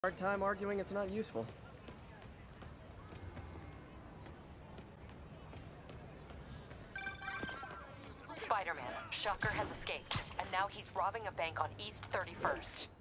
Hard time arguing it's not useful. Spiderman, Shocker has escaped, and now he's robbing a bank on East 31st.